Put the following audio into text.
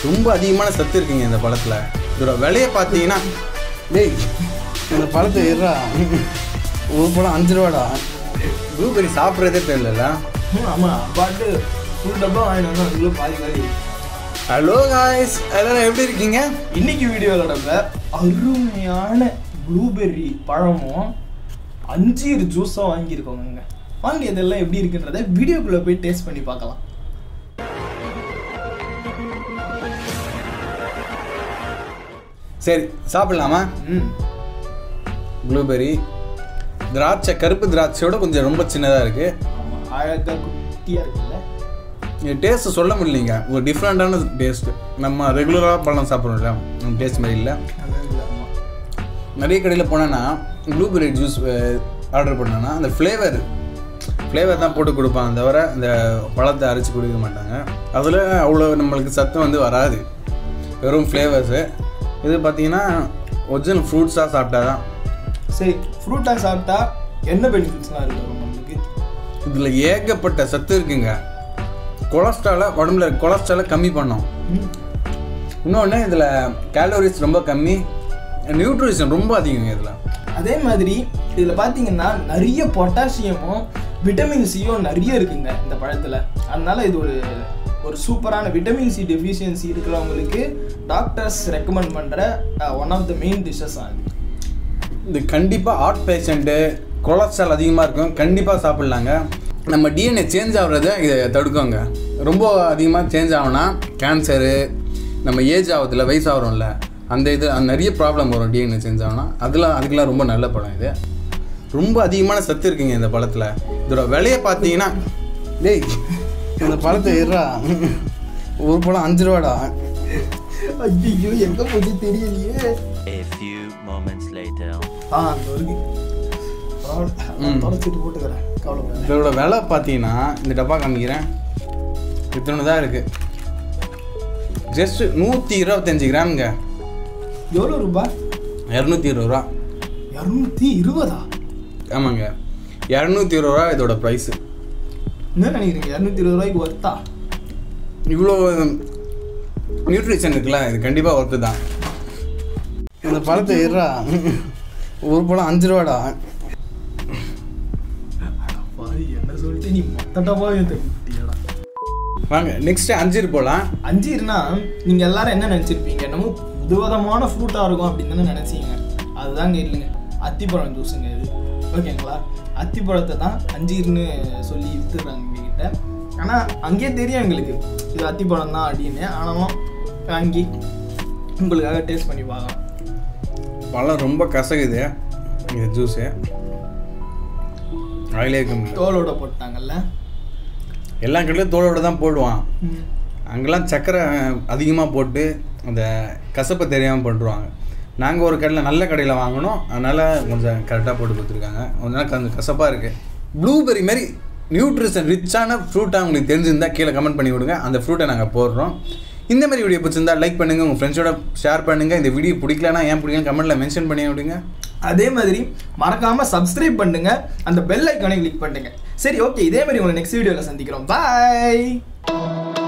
ரொம்ப அதிகமான சத்து இருக்குங்க இந்த பழத்தில். இதோட விலையை பார்த்தீங்கன்னா டேய் இந்த பழத்தை ஏறா ஒரு பழம் 5 ரூபாடா. ப்ளூபெரி சாப்பிட்றதே தெரியல. ஆமாம், பாட்டு ஃபுல் டப்பா வாங்கினா அதுக்குள்ளே பாதி. ஹலோ காய்ஸ், எல்லாரும் எப்படி இருக்கீங்க? இன்னைக்கு வீடியோவில் நம்ம அருமையான ப்ளூபெர்ரி பழமும் அஞ்சீர் ஜூஸாக வாங்கியிருக்கோங்க. வாங்கி இதெல்லாம் எப்படி இருக்குன்றதை வீடியோக்குள்ளே போய் டேஸ்ட் பண்ணி பார்க்கலாம். சரி, சாப்பிடலாமா? ப்ளூபெரி திராட்சை, கருப்பு திராட்சையோட கொஞ்சம் ரொம்ப சின்னதாக இருக்குது. ஆமாம், அழகாக குட்டியாக இருக்குல்ல. டேஸ்ட்டு சொல்ல முடியலைங்க, ஒரு டிஃப்ரெண்ட்டான டேஸ்ட்டு. நம்ம ரெகுலராக பழம் சாப்பிட்றோம்ல, டேஸ்ட் மாதிரி இல்லை. நிறைய கடையில் போனேன்னா ப்ளூபெர்ரி ஜூஸ் ஆர்டர் பண்ணோன்னா அந்த ஃப்ளேவர் தான் போட்டு கொடுப்பாங்க, தவிர இந்த பழத்தை அரைச்சி குடிக்க மாட்டாங்க. அதில் அவ்வளோ நம்மளுக்கு சத்தம் வந்து வராது, வெறும் ஃப்ளேவர்ஸு. இது பார்த்திங்கன்னா ஒரிஜினல் ஃப்ரூட்ஸாக சாப்பிட்டா தான். சரி, ஃப்ரூட்டாக சாப்பிட்டா என்ன பெனிஃபிட்ஸ்லாம் இருக்குது நம்மளுக்கு? இதில் ஏகப்பட்ட சத்து இருக்குங்க. உடம்புல கொலஸ்ட்ராலை கம்மி பண்ணோம். இன்னொன்று இதில் கேலோரிஸ் ரொம்ப கம்மி, நியூட்ரிஷன் ரொம்ப அதிகங்க இதில். அதே மாதிரி இதில் பார்த்தீங்கன்னா நிறைய பொட்டாசியமும் விட்டமின் சியும் நிறைய இருக்குங்க இந்த பழத்தில். அதனால இது ஒரு சூப்பரான விட்டமின் சி டெஃபிஷியன்சி இருக்கிறவங்களுக்கு டாக்டர்ஸ் ரெக்கமெண்ட் பண்ணுற one of the main dishes ஆகுது. இது கண்டிப்பாக ஹார்ட் பேஷண்ட்டு, கொலஸ்ட்ரால் அதிகமாக இருக்கும், கண்டிப்பாக சாப்பிட்லாங்க. நம்ம டிஎன்ஏ சேஞ்ச் ஆகுறத இதை தடுக்குங்க. ரொம்ப அதிகமாக சேஞ்ச் ஆகுனா கேன்சரு, நம்ம ஏஜ் ஆகுதுல, வயசாகிறோம்ல, அந்த நிறைய ப்ராப்ளம் வரும் டிஎன்ஏ சேஞ்ச் ஆகுனா. அதுக்கெலாம் ரொம்ப நல்ல பழம் இது. ரொம்ப அதிகமான சத்து இருக்குங்க இந்த பழத்தில். இதோட விலையை பார்த்தீங்கன்னா டேய் இந்த பழத்தை ஏறா ஒரு பழம் 5 ரூபாடா. ஐயோ, எங்கே போச்சு தெரியலையே. போட்டுக்கிறேன், இதோட விலை பார்த்தீங்கன்னா இந்த டப்பா காமிக்கிறேன், இத்தனை தான் இருக்குது. ஜஸ்ட் 125 கிராமுங்க. எவ்வளோ ரூபா? 220 ரூபா. 220? ஆமாங்க, 220 ரூபா இதோட ப்ரைஸு. என்ன நினைக்கிறீங்க, 220 ரூபாய்க்கு ஒர்த்தா? இவ்வளோ நியூட்ரிஷன் இருக்குல்ல, இது கண்டிப்பாக ஒர்த்து தான். இந்த பழத்தை ஏறா ஒரு பழம் 5 ரூபாடா. என்ன சொல்லிட்டு நீ மொத்தட்டமாவே தெரிஞ்சுட்டியாடா. வாங்க நெக்ஸ்ட்டு அஞ்சீர் போகலாம். அஞ்சீர்னா நீங்கள் எல்லாரும் என்ன நினச்சிருப்பீங்க, என்னமோ புதுவிதமான ஃப்ரூட்டாக இருக்கும் அப்படின்னு தானே நினச்சிங்க. அதுதாங்க இல்லைங்க, அத்திப்பழம் ஜூஸுங்க இது. ஓகேங்களா, அத்திப்பழத்தை தான் அஞ்சீர்னு சொல்லி விற்றுறாங்க எங்ககிட்ட. ஆனால் அங்கேயே தெரியும் எங்களுக்கு இது அத்திப்பழம் தான் அப்படின்னு. ஆனாலும் வாங்கி உங்களுக்காக டேஸ்ட் பண்ணி பார்க்கலாம். பழம் ரொம்ப கசகுது இந்த ஜூஸு. ஆயிலே கம்மி, தோலோட போட்டாங்கல்ல. எல்லா கடையிலும் தோலோட தான் போடுவான். அங்கெல்லாம் சர்க்கரை அதிகமாக போட்டு அந்த கசப்பை தெரியாமல் பண்ணுறாங்க. நாங்கள் ஒரு கடையில் நல்ல கடையில் வாங்கினோம், அதனால் கொஞ்சம் கரெக்டாக போட்டு கொடுத்துருக்காங்க. அதனால் கொஞ்சம் கசப்பாக இருக்குது. ப்ளூபெர்ரி மாதிரி நியூட்ரிஷன் ரிச்சான ஃப்ரூட்டாக உங்களுக்கு தெரிஞ்சிருந்தால் கீழே கமெண்ட் பண்ணி விடுங்க, அந்த ஃப்ரூட்டை நாங்கள் போடுறோம். இந்த மாதிரி வீடியோ பிடிச்சிருந்தா லைக் பண்ணுங்கள், உங்கள் ஃப்ரெண்ட்ஸோட ஷேர் பண்ணுங்கள். இந்த வீடியோ பிடிக்கலன்னா ஏன் பிடிக்கல கமெண்ட்டில் மென்ஷன் பண்ணி விடுங்க. அதே மாதிரி மறக்காமல் சப்ஸ்கிரைப் பண்ணுங்கள், அந்த பெல் ஐக்கானை கிளிக் பண்ணுங்கள். சரி, ஓகே, இதே மாதிரி உங்களை நெக்ஸ்ட் வீடியோவில் சந்திக்கிறோம். பாய்.